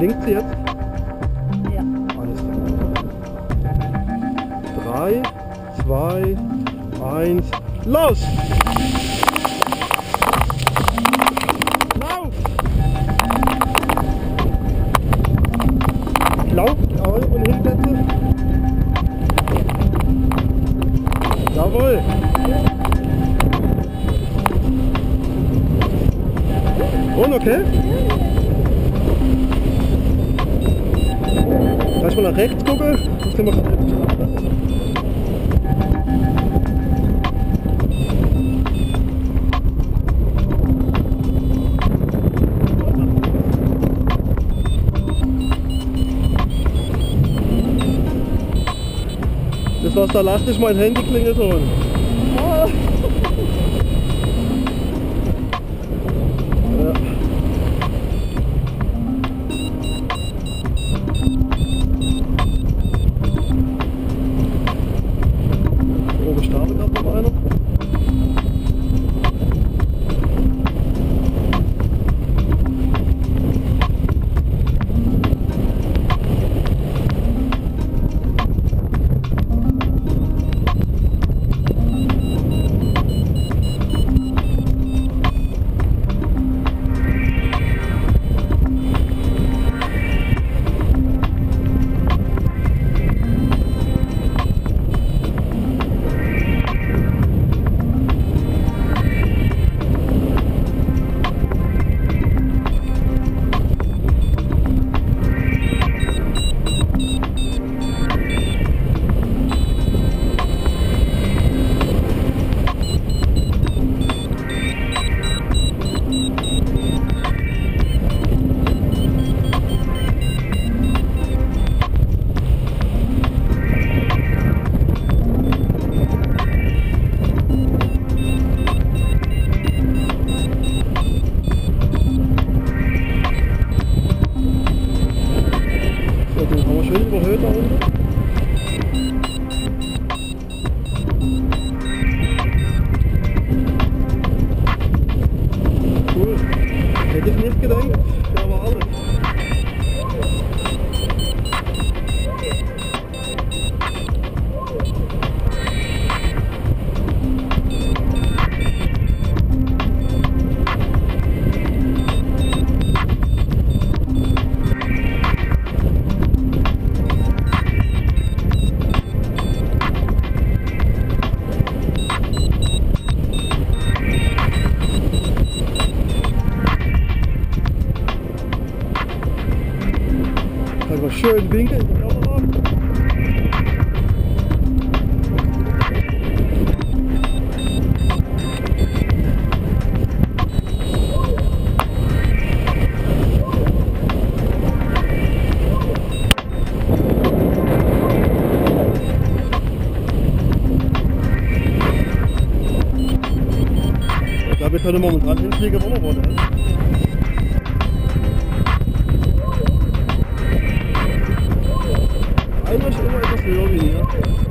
Blinkt sie jetzt? Ja. Alles klar. 3, 2, 1, los! Lauf! Lauf, jawohl, und hinsetzen. Jawohl! Und okay? Gleich mal nach rechts gucken. Das sind wir schon das was da lasst ist mein Handy Klingelton. Oh. Ja. Oben startet gerade noch einer. Schön überhöht da unten. Cool. Hätte ich nicht gedacht, da war alles. Also schön winkeln in der Kamera. Ich glaube, wir können momentan hinkriegen, wo wir wollen. Einer ist immer etwas höher wie hier.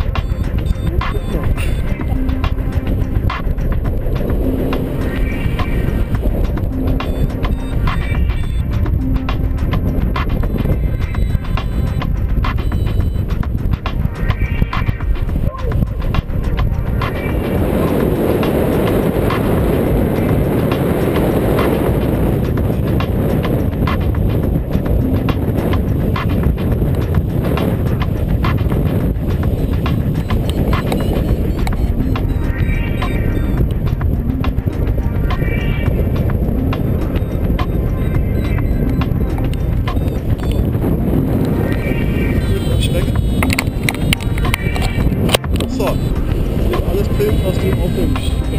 Aus dem Open.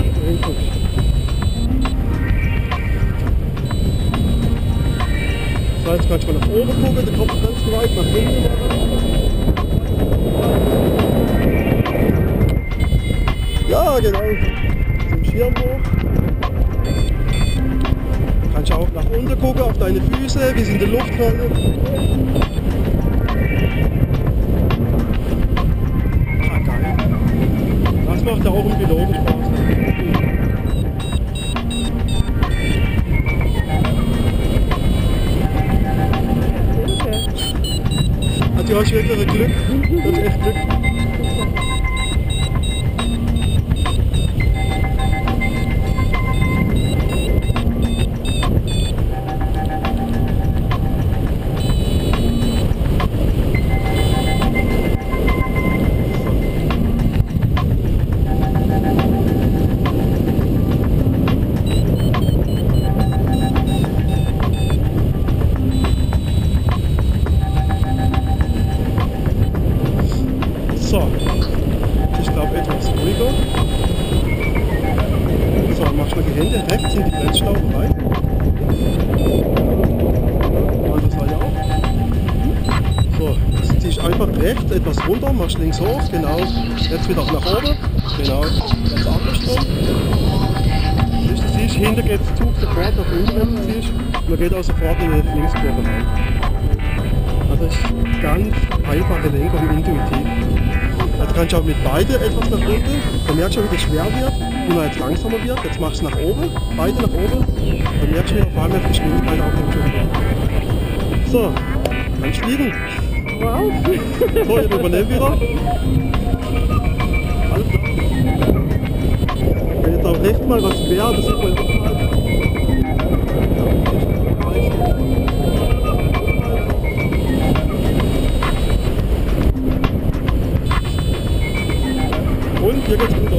So, jetzt kannst du mal nach oben gucken, der Kopf ganz weit nach hinten. Ja, genau. Zum Schirm hoch. Kannst du auch nach unten gucken, auf deine Füße, wie sie in der Luft halten. Ah, geil. Das macht auch im Piloten Spaß. du hast wirklich ein Glück. Das ist echt Glück. So, ich glaube etwas ruhiger. So, machst du die Hände rechts in die Bremsschraube rein. Andere Seite auch. So, jetzt ziehst du einfach rechts etwas runter, machst links hoch, genau. Jetzt wieder nach oben, genau. Jetzt andersrum. Du siehst, hinten geht der Zug sofort nach unten, wenn du siehst. Und dann geht auch sofort in die Linkskurve rein. Also das ist ganz einfache Lenkung und intuitiv. Jetzt kannst du auch mit beide etwas nach unten. Dann merkst du, wie das schwer wird, wie man jetzt langsamer wird. Jetzt machst du es nach oben, beide nach oben. Dann merkst du, wie auf einmal die Geschwindigkeit aufnimmt. So, kannst du liegen. Wow. So, ich übernehme wieder. Alles klar. Wenn jetzt auch rechts mal was wäre, das sieht man ja auch mal. Und hier geht's runter.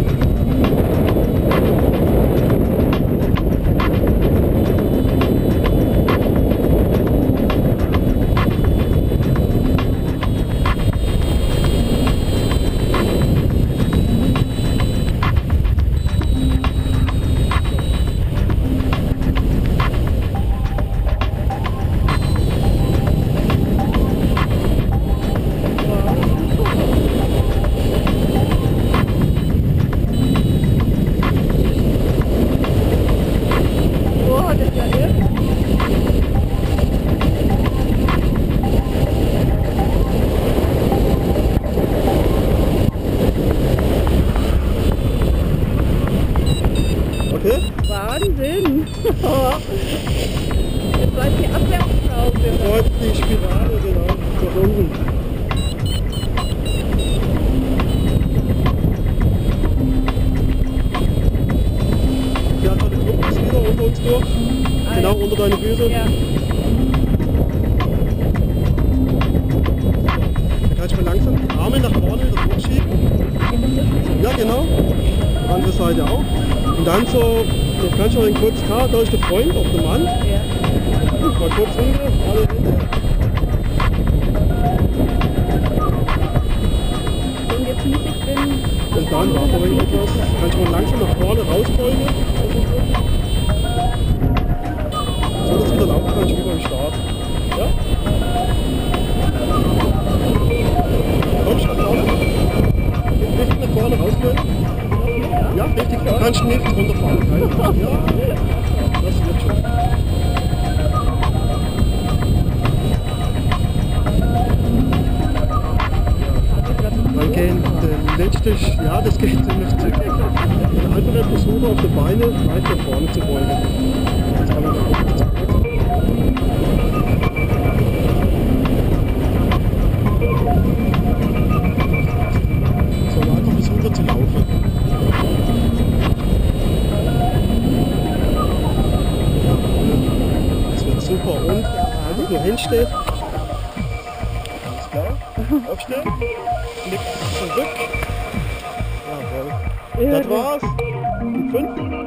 Oh, das ist ja irre. Okay? Wahnsinn. Jetzt war die Abwärtsschraube. Kreuz die Spirale, genau, nach unten. Hier hat der Druck ist wieder unter uns durch. Genau, unter deine Füße. Ja. Da kannst du mal langsam die Arme nach vorne wieder durchschieben. Ja, genau. Andere Seite auch. Und dann so, jetzt kannst du mal kurz, da ist der Freund auf dem Mann. Ja. Mal kurz runter, alle Hände. Und jetzt muss ich den... Und dann warte mal etwas. Kannst du mal langsam nach vorne rausbeugen. So, dass du wieder laufen kannst wie beim Start. Ja? Komm, schau vorne. Richtig nach vorne rausbeugen. Ja, richtig. Du kannst nicht runterfahren. Ja, das wird schon. Dann gehen letztes, ja, das geht ziemlich zügig. Einfach versuchen auf die Beine weit nach vorne zu beugen. Jetzt kann man da auch nicht zu kurz. So, einfach versuchen zu laufen. Das wird super. Und einfach nur hinstehen. Alles klar. Aufstehen. Blick zurück. Jawohl. Das war's. Und 5.